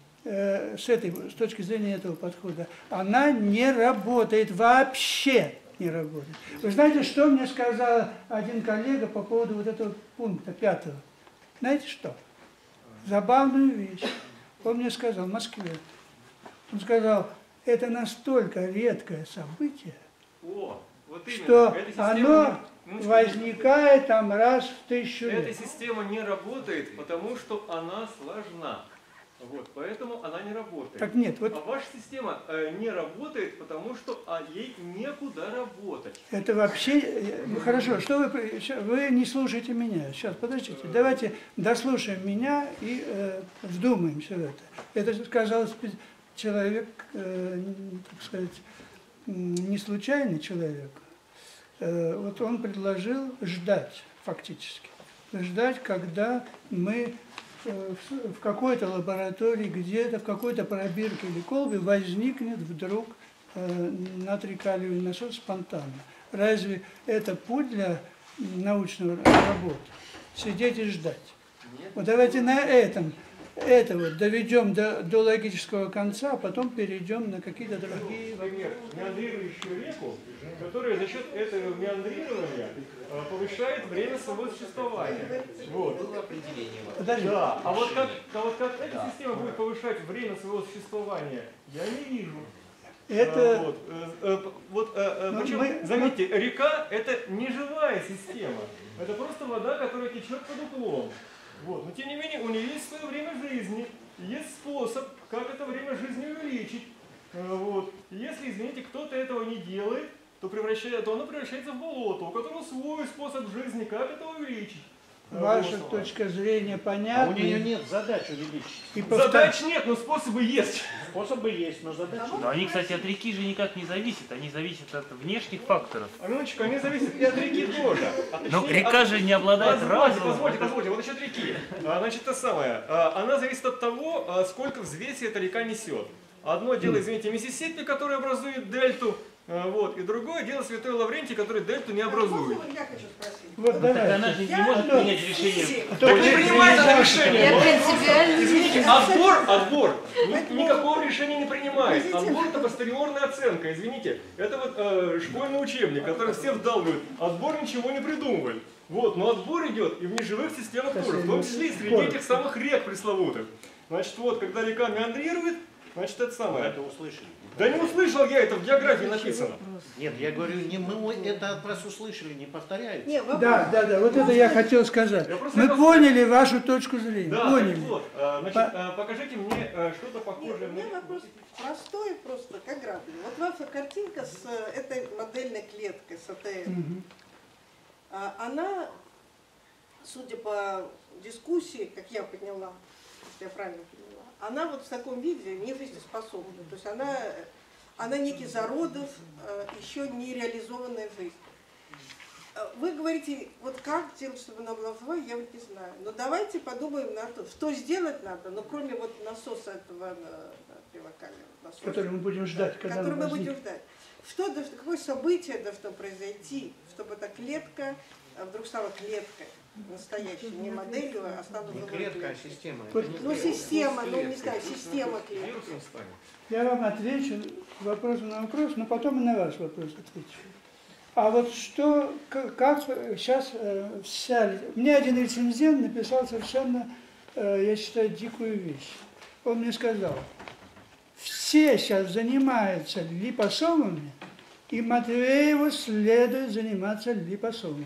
Speaker 3: с точки зрения этого подхода, она не работает, вообще не работает. Вы знаете, что мне сказал один коллега по поводу вот этого пункта 5? Знаете что? Забавную вещь. Он мне сказал в Москве. Он сказал, это настолько редкое событие,
Speaker 6: Вот именно.
Speaker 3: что оно возникает там раз в 1000 лет.
Speaker 6: Эта система не работает, потому что она сложна. Вот, поэтому она не работает.
Speaker 3: Так нет, вот
Speaker 6: А ваша система не работает, потому что ей некуда работать.
Speaker 3: это вообще... Хорошо, что вы не слушаете меня. Сейчас, подождите. Давайте дослушаем меня и вдумаемся в это. Это сказал человек, так сказать, не случайный человек. Вот он предложил ждать, фактически. Ждать, когда мы в какой-то лаборатории, где-то, в какой-то пробирке или колбе возникнет вдруг натрий-калиевый насос спонтанно. Разве это путь для научной работы? Сидеть и ждать. Вот давайте на этом это вот доведем до логического конца, а потом перейдем на какие-то другие вопросы.
Speaker 6: Например, меандрирующую реку, которая за счет этого меандрирования повышает время своего существования. Вот.
Speaker 3: Подожди.
Speaker 6: Да, а вот как эта система будет повышать время своего существования, я не вижу.
Speaker 3: Это...
Speaker 6: Причем, заметьте, река это не живая система. Это просто вода, которая течет под уклон. Вот. Но тем не менее, у нее есть свое время жизни. Есть способ, как это время жизни увеличить. Вот. Если, извините, кто-то этого не делает, то оно превращается в болото, у которого свой способ жизни, как это увеличить.
Speaker 3: Ваша точка зрения понятна.
Speaker 4: А у нее нет задач увеличить.
Speaker 6: Задач нет, но способы есть.
Speaker 4: Способы есть, но задач нет.
Speaker 8: Но они, кстати, от реки же никак не зависят, они зависят от внешних факторов.
Speaker 6: Минуточку, они зависят и от реки тоже.
Speaker 8: Но река же не обладает разумом.
Speaker 6: Позвольте, вот насчет реки. Значит, то самое. Она зависит от того, сколько взвеси эта река несет. Одно дело, извините, Миссисипи, который образует дельту, вот, и другое дело Святой Лаврентий, который дельту не образует.
Speaker 2: Я хочу спросить.
Speaker 3: Вот
Speaker 8: Так
Speaker 3: давай.
Speaker 8: она же не может принять решение.
Speaker 6: Так не принимает она решение.
Speaker 9: Я принципиально.
Speaker 6: Извините, отбор никакого решения не принимает. Отбор это постериорная оценка, извините. Это вот школьный учебник, который все вдалбливают. Отбор ничего не придумывали. Вот, но отбор идет и в неживых системах тоже, в том числе и среди этих самых рек пресловутых. Значит, вот, когда река меандрирует, значит, это самое.
Speaker 4: Это услышали.
Speaker 6: Да не услышал я, это в географии написано.
Speaker 4: Нет, я говорю, не мы это от вас услышали, не повторяйте.
Speaker 2: Не, вопрос.
Speaker 3: Да, вот это я хотел сказать.
Speaker 6: Я просто
Speaker 3: Мы
Speaker 6: хотел
Speaker 3: поняли вашу точку зрения.
Speaker 6: Да,
Speaker 3: Поняли.
Speaker 6: так вот, значит, покажите мне что-то
Speaker 2: Нет,
Speaker 6: похожее.
Speaker 2: у меня вопрос простой просто, как грабли. Вот ваша картинка с этой модельной клеткой, с АТМ. Она, судя по дискуссии, как я поняла, если я правильно поняла, она вот в таком виде не жизнеспособна. То есть она некий зародыш, еще не реализованная жизнь. Вы говорите, вот как делать, чтобы она была жива, я вот не знаю. Но давайте подумаем на то, что сделать надо, но кроме вот насоса этого привокального насоса,
Speaker 3: Который мы будем ждать, когда
Speaker 2: который
Speaker 3: он
Speaker 2: мы
Speaker 3: возникнет.
Speaker 2: будем ждать. Какое событие должно произойти, чтобы эта клетка вдруг стала клеткой настоящей, не моделью, а стала
Speaker 4: Не
Speaker 2: живой
Speaker 4: клетка, а
Speaker 2: клеткой.
Speaker 4: система.
Speaker 2: Ну, система, ну не знаю, система клетки.
Speaker 6: Вирусом станет.
Speaker 3: Я вам отвечу вопросом на вопрос, но потом и на ваш вопрос отвечу. А вот что, как сейчас мне один рецензент написал совершенно, я считаю, дикую вещь. Он мне сказал, все сейчас занимаются липосомами, и Матвееву следует заниматься липосомами.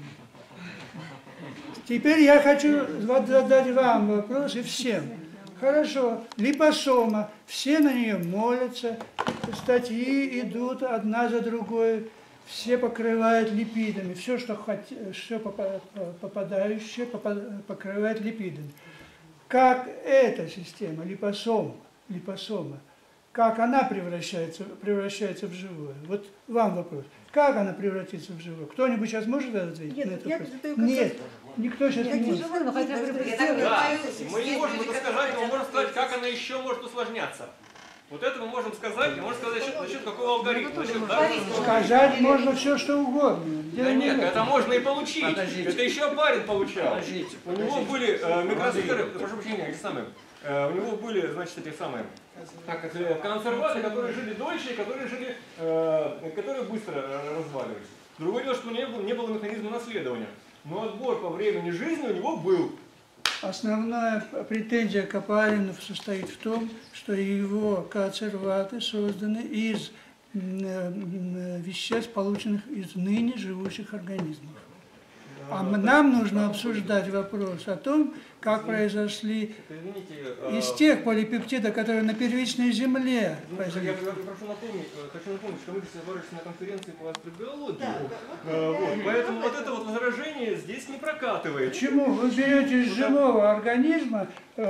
Speaker 3: Теперь я хочу задать вам вопрос и всем. Хорошо, липосома, все на нее молятся, статьи идут одна за другой, все покрывают липидами, все, что все попадающее, покрывает липидами. Как эта система, липосома, как она превращается в живое? Вот вам вопрос. Как она превратится в живое? Кто-нибудь сейчас может ответить на этот вопрос? Нет, никто сейчас не может.
Speaker 9: Ну, хотя бы
Speaker 6: Да, мы не можем это сказать, но мы можем сказать, как она еще может усложняться. Вот это мы можем сказать, и можем сказать насчет какого алгоритма.
Speaker 3: Сказать можно все, что угодно.
Speaker 6: Да нет, это можно и получить. Это еще Барин получал. У него были микросферы, прошу прощения, эти самые. У него были, значит, эти самые консерваторы, которые жили дольше и которые быстро разваливались. Другое дело, что не было механизма наследования. Но отбор по времени жизни у него был.
Speaker 3: Основная претензия к Апарину состоит в том, что его консерваты созданы из веществ, полученных из ныне живущих организмов. А нам нужно обсуждать вопрос о том, как произошли из тех полипептидов, которые на первичной земле возникли.
Speaker 6: Я хочу напомнить, что мы собрались на конференции по астробиологии. Поэтому вот это вот возражение здесь не прокатывает.
Speaker 3: Почему? Вы берете из живого организма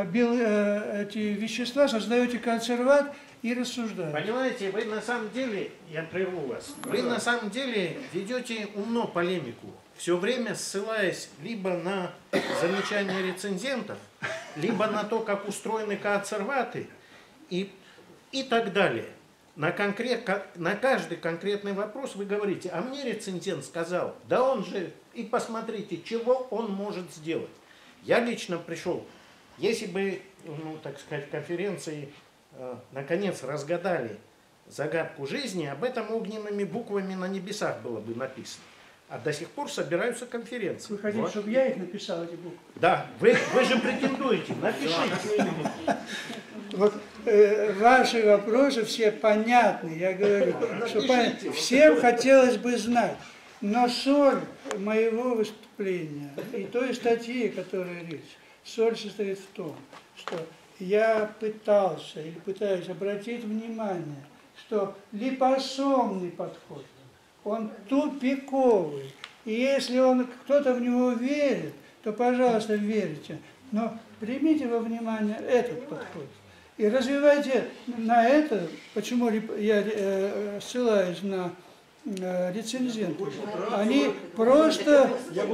Speaker 3: эти вещества, создаете консерват и рассуждаете.
Speaker 4: Понимаете, вы на самом деле, я прерву вас, вы на самом деле ведете умно полемику, все время ссылаясь либо на замечания рецензентов, либо на то, как устроены консерваты и так далее. На каждый конкретный вопрос вы говорите, а мне рецензент сказал, да он же, и посмотрите, чего он может сделать. Я лично пришел, если бы ну, так сказать, конференции наконец разгадали загадку жизни, об этом огненными буквами на небесах было бы написано. А до сих пор собираются конференции.
Speaker 3: Вы хотите, чтобы я их написал, эти буквы?
Speaker 4: Да, вы же претендуете, напишите.
Speaker 3: Вот ваши вопросы все понятны, я говорю, что всем хотелось бы знать. Но соль моего выступления и той статьи, которая речь, соль состоит в том, что я пытался или пытаюсь обратить внимание, что липосомный подход, он тупиковый. И если кто-то в него верит, то, пожалуйста, верьте. Но примите во внимание этот подход. И развивайте на это, почему я ссылаюсь на рецензентов. Они просто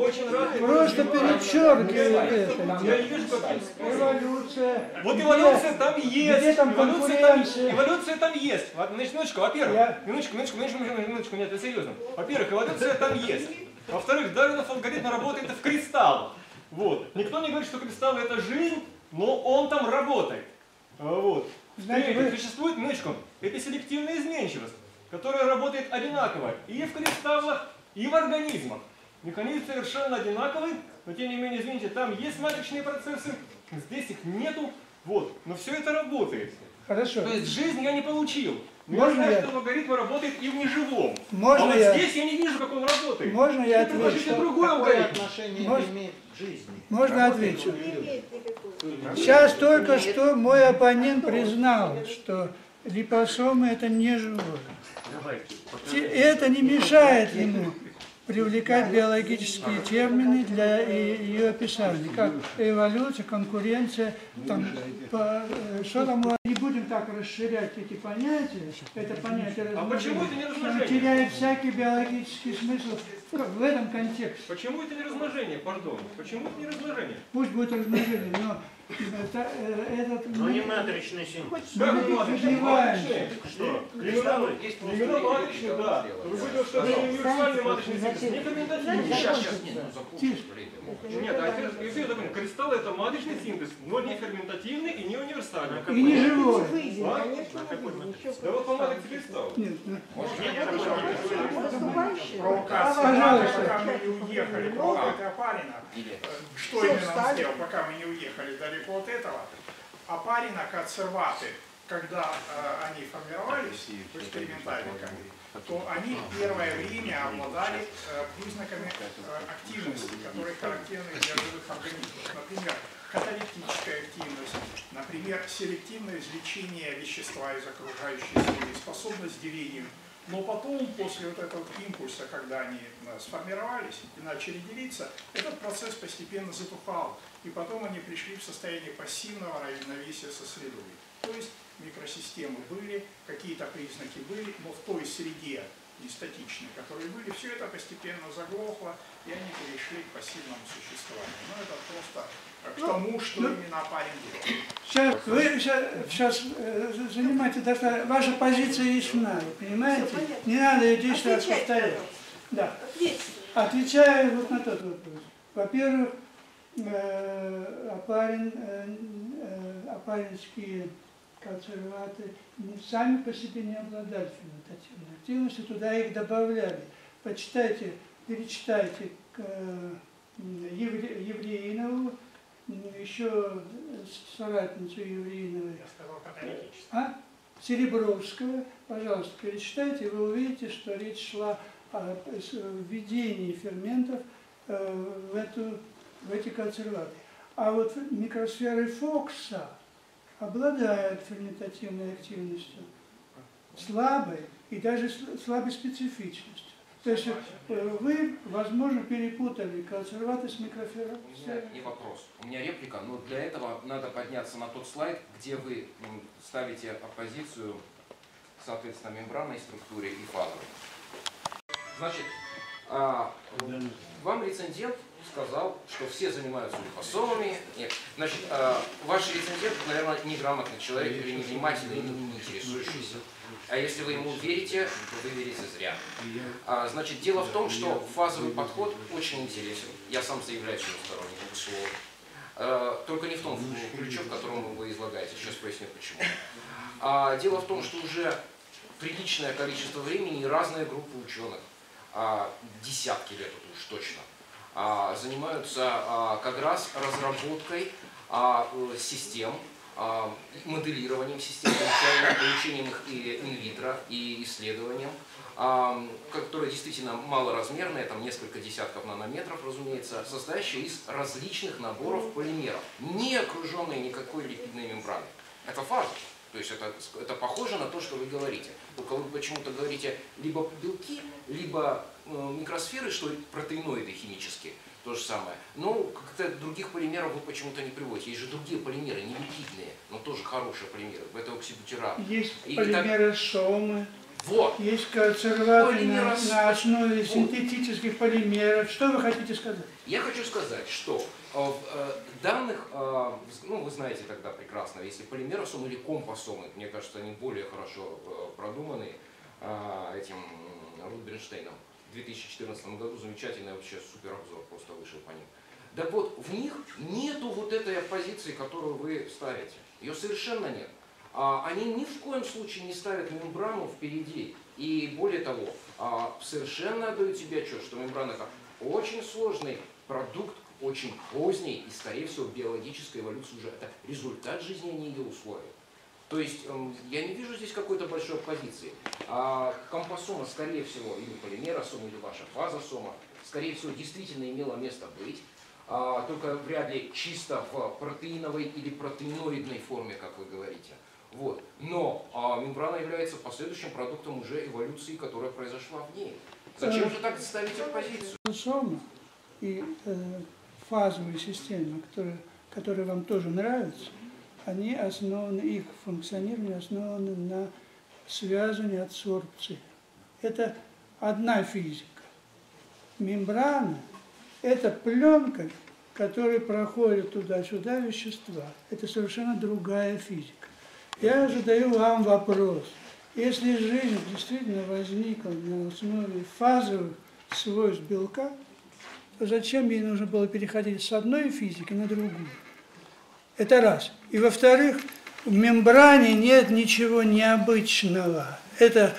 Speaker 3: перечеркивают это. Эволюция.
Speaker 6: Вот эволюция там есть.
Speaker 3: Где там конкуренция?
Speaker 6: Эволюция там есть. Значит, минуточку, во-первых, минуточку, нет, это серьезно. Во-первых, эволюция там есть. Во-вторых, Дарвинов алгоритм работает в кристаллах. Вот. Никто не говорит, что кристаллы это жизнь, но он там работает. Вот.
Speaker 3: Знаете,
Speaker 6: существует, минуточку, эписелективная изменчивость, которая работает одинаково и в кристаллах, и в организмах. Механизм совершенно одинаковый, но тем не менее, извините, там есть матричные процессы, здесь их нету, вот. Но все это работает.
Speaker 3: Хорошо.
Speaker 6: То есть жизнь я не получил.
Speaker 3: Можно
Speaker 6: я знаю,
Speaker 3: я?
Speaker 6: что алгоритм работает и в неживом.
Speaker 3: Можно
Speaker 6: а вот
Speaker 3: я?
Speaker 6: здесь я не вижу, как он работает.
Speaker 3: Можно я
Speaker 6: Вы предложите
Speaker 3: отвечу?
Speaker 6: другой
Speaker 4: Какое
Speaker 6: алгоритм.
Speaker 4: отношение
Speaker 3: Может-
Speaker 4: имеет к жизни?
Speaker 3: Можно отвечу? Сейчас только что мой оппонент признал, что липосомы это не живое. Это не мешает ему привлекать биологические термины для ее описания, как эволюция, конкуренция, там, что там, не будем так расширять эти понятия, это понятие
Speaker 6: почему это не размножение?
Speaker 3: теряет всякий биологический смысл в этом контексте.
Speaker 6: Почему это не размножение, пардон? Почему это не размножение?
Speaker 3: Пусть будет размножение, но этот...
Speaker 4: Но не матричный синтез.
Speaker 6: Как
Speaker 3: мы
Speaker 6: матричный?
Speaker 3: развиваемся.
Speaker 6: Что? Именно матричный, да. Вы будете, что это универсальный матричный синтез, не комментативный. Нет, а кристалл это матричный синтез, но не ферментативный и не универсальный.
Speaker 3: И не живой.
Speaker 6: Да вот по матрице кристалл.
Speaker 3: Нет,
Speaker 5: Провокация.
Speaker 3: Пожалуйста.
Speaker 5: Пока мы не уехали, провокация Опарина. Что именно он сделал, пока мы не уехали далеко от этого? Опарина, консерваты, когда они формировались в экспериментальной камере, то они первое время обладали признаками активности, которые характерны для живых организмов. Например, каталитическая активность, например, селективное извлечение вещества из окружающей среды, способность к делению. Но потом, после вот этого импульса, когда они сформировались и начали делиться, этот процесс постепенно затухал. И потом они пришли в состояние пассивного равновесия со средой. То есть микросистемы были, какие-то признаки были, но в той среде нестатичной, которые были, все это постепенно заглохло, и они перешли к пассивному существованию. Но это просто к тому, что именно Опарин делал.
Speaker 3: Сейчас, вы сейчас занимаете достаточно... Ваша позиция ясна, понимаете? Не надо ее 10 раз повторять. Да. Отвечаю вот на тот вопрос. Во-первых, опаринские консерваты сами по себе не обладали ферментативной активностью, туда их добавляли. Почитайте, перечитайте Евреинову, еще соратницу Евреиновой, Серебровского, пожалуйста, перечитайте, и вы увидите, что речь шла о введении ферментов в эти консерваты. А вот микросферы Фокса обладают ферментативной активностью, слабой и даже слабой специфичностью. То есть вы, возможно, перепутали консерваты с микроферами.
Speaker 7: У меня не вопрос. У меня реплика, но для этого надо подняться на тот слайд, где вы ставите оппозицию, соответственно, мембранной структуре и фазовой. Значит, вам рецензент сказал, что все занимаются липосомами. Нет. Значит, ваш рецензент, наверное, неграмотный человек или невнимательный, или не интересующийся. А если вы ему верите, то вы верите зря. Значит, дело в том, что фазовый подход очень интересен. Я сам заявляю, что сторонник, к слову. только не в том ключе, в котором вы излагаете. Сейчас поясню почему. Дело в том, что уже приличное количество времени и разные группы ученых, десятки лет уж точно, занимаются как раз разработкой систем, моделированием систем, получением их и инвитро, и исследованием, которые действительно малоразмерные, там несколько десятков нанометров, разумеется, состоящие из различных наборов полимеров, не окруженные никакой липидной мембраной. Это фаза. То есть это похоже на то, что вы говорите. Только вы почему-то говорите либо белки, либо микросферы, что протеиноиды химические, то же самое. Но как-то других полимеров вы почему-то не приводите. Есть же другие полимеры, не липидные, но тоже хорошие полимеры. Это оксибутират.
Speaker 3: Есть полимеры сомы.
Speaker 7: Вот.
Speaker 3: Есть консерваторы на основе синтетических полимеров. Что вы хотите сказать?
Speaker 7: Я хочу сказать, что в данных, ну вы знаете тогда прекрасно, если полимеросомы или компосомы, мне кажется, они более хорошо продуманы этим Рудбернштейном. В 2014 году замечательный вообще суперобзор просто вышел по ним. Так вот, в них нету вот этой оппозиции, которую вы ставите. Ее совершенно нет. Они ни в коем случае не ставят мембрану впереди. И более того, совершенно отдают себе отчет, что мембрана это очень сложный продукт, очень поздний, и, скорее всего, биологическая эволюция уже это результат жизнения ее условий. То есть я не вижу здесь какой-то большой оппозиции. Компосома, скорее всего, или полимеросома, или ваша фазосома, скорее всего, действительно имела место быть. Только вряд ли чисто в протеиновой или протеиноидной форме, как вы говорите. Вот. Но мембрана является последующим продуктом уже эволюции, которая произошла в ней. Зачем же так ставить оппозицию?
Speaker 3: Сома и фазовые системы, которые вам тоже нравятся, они основаны, их функционирование основано на связывании адсорбции. Это одна физика. Мембрана – это пленка, которая проходит туда-сюда вещества. Это совершенно другая физика. Я задаю вам вопрос. Если жизнь действительно возникла на основе фазовых свойств белка, то зачем ей нужно было переходить с одной физики на другую? Это раз. И во-вторых, в мембране нет ничего необычного. Это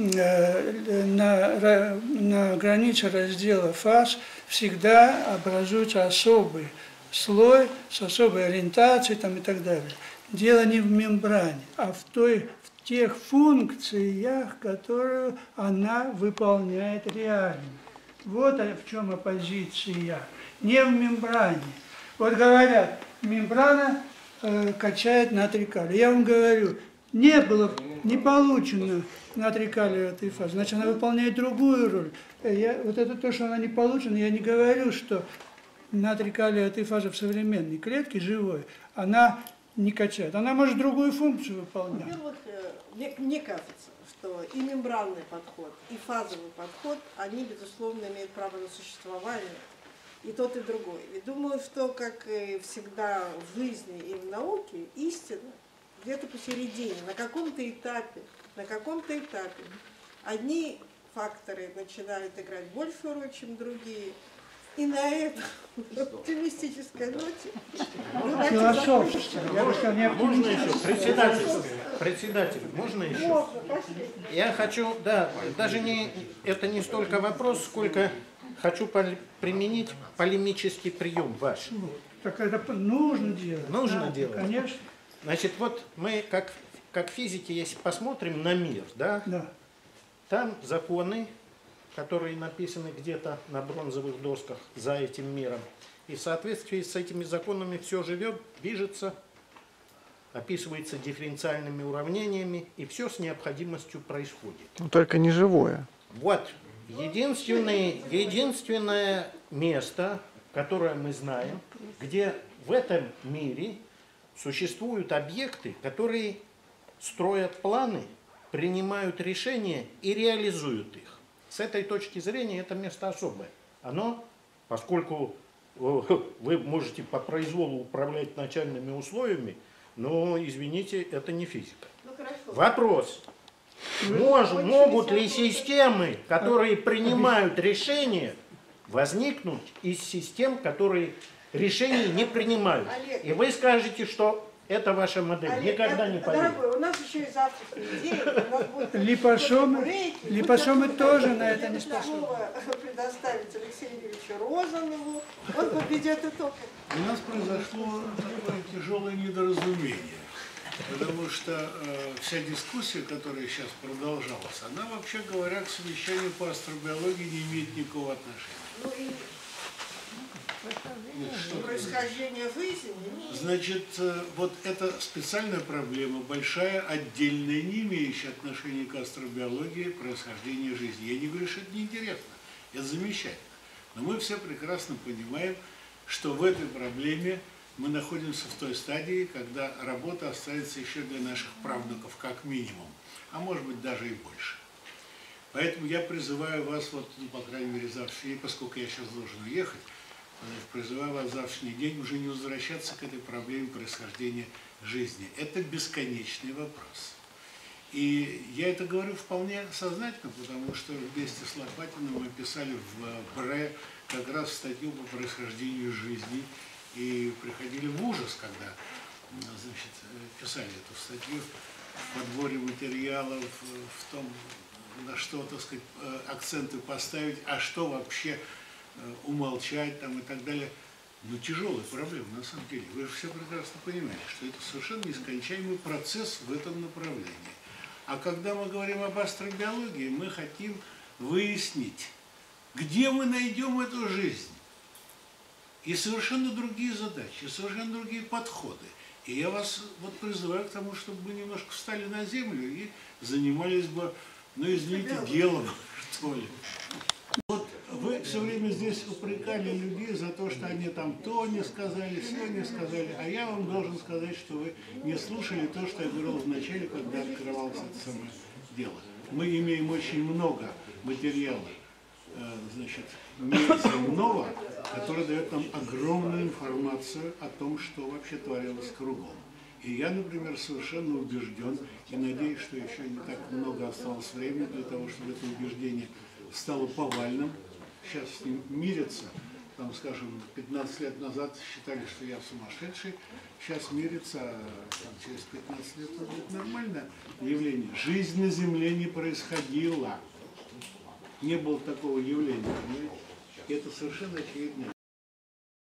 Speaker 3: на границе раздела фаз всегда образуется особый слой с особой ориентацией там, и так далее. Дело не в мембране, а в тех функциях, которые она выполняет реально. Вот в чем оппозиция. Не в мембране. Вот говорят, мембрана качает натрий калий. Я вам говорю, не получено натрий калий этой фазы, значит она выполняет другую роль. Вот это то, что она не получена, я не говорю, что натрий калий этой фазы в современной клетке живой, она не качает. Она может другую функцию выполнять.
Speaker 9: Во-первых, мне кажется, что и мембранный подход, и фазовый подход, они, безусловно, имеют право на существование, и тот, и другой. И думаю, что, как и всегда в жизни и в науке, истина где-то посередине, на каком-то этапе. Одни факторы начинают играть большую роль, чем другие. И на этой оптимистической ноте...
Speaker 4: Можно еще? Председатель, можно еще?
Speaker 9: Можно, пошли.
Speaker 4: Я хочу, да, даже это не столько вопрос, сколько хочу применить полемический прием ваш.
Speaker 3: Так это нужно делать.
Speaker 4: Нужно делать.
Speaker 3: Конечно.
Speaker 4: Значит, вот мы, как физики, если посмотрим на мир, да, там законы, которые написаны где-то на бронзовых досках за этим миром. И в соответствии с этими законами все живет, движется, описывается дифференциальными уравнениями, и все с необходимостью происходит.
Speaker 10: Но только не живое.
Speaker 4: Вот. Единственное место, которое мы знаем, где в этом мире существуют объекты, которые строят планы, принимают решения и реализуют их. С этой точки зрения это место особое. Оно, поскольку вы можете по произволу управлять начальными условиями, но, извините, это не физика.
Speaker 9: Ну, хорошо.
Speaker 4: Вопрос. Могут ли системы, которые принимают решения, возникнуть из систем, которые решений не принимают.
Speaker 9: Олег.
Speaker 4: И вы скажете, что это ваша модель.
Speaker 9: Олег,
Speaker 4: Никогда не поверю.
Speaker 9: дорогой, у нас еще и завтрашний день. У нас будет
Speaker 3: Липосомы тоже на это не способны.
Speaker 9: Слово предоставить Алексею Юрьевичу Розанову. Он подведет итог.
Speaker 10: У нас произошло такое тяжелое недоразумение, потому что вся дискуссия, которая сейчас продолжалась, она, вообще говоря, к совещанию по астробиологии не имеет никакого отношения.
Speaker 9: Происхождение жизни.
Speaker 10: Значит, вот это специальная проблема, большая, отдельная, не имеющая отношения к астробиологии, происхождения жизни. Я не говорю, что это неинтересно, это замечательно. Но мы все прекрасно понимаем, что в этой проблеме мы находимся в той стадии, когда работа останется еще для наших правнуков как минимум, а может быть даже и больше. Поэтому я призываю вас, вот, ну, по крайней мере, завтра, поскольку я сейчас должен уехать, призываю вас в завтрашний день уже не возвращаться к этой проблеме происхождения жизни. Это бесконечный вопрос. И я это говорю вполне сознательно, потому что вместе с Лопатиным мы писали в БРЭ как раз статью по происхождению жизни и приходили в ужас, когда, значит, писали эту статью в подборе материалов, в том, на что, так сказать, акценты поставить, а что вообще умолчать там и так далее. Но тяжелая проблема на самом деле. Вы же все прекрасно понимаете, что это совершенно нескончаемый процесс в этом направлении. А когда мы говорим об астробиологии, мы хотим выяснить, где мы найдем эту жизнь. И совершенно другие задачи, совершенно другие подходы. И я вас вот призываю к тому, чтобы мы немножко встали на землю и занимались бы, ну, извините, делом, что ли. Вот вы все время здесь упрекали людей за то, что они там то не сказали, сё не сказали, а я вам должен сказать, что вы не слушали то, что я говорил вначале, когда открывалось это самое дело. Мы имеем очень много материала, значит, земного, который дает нам огромную информацию о том, что вообще творилось кругом. И я, например, совершенно убежден, и надеюсь, что еще не так много осталось времени для того, чтобы это убеждение стало повальным. Сейчас с ним мирятся. Там, скажем, 15 лет назад считали, что я сумасшедший. Сейчас мирятся, там, через 15 лет это будет нормальное явление. Жизнь на Земле не происходила. Не было такого явления. И это совершенно очевидно.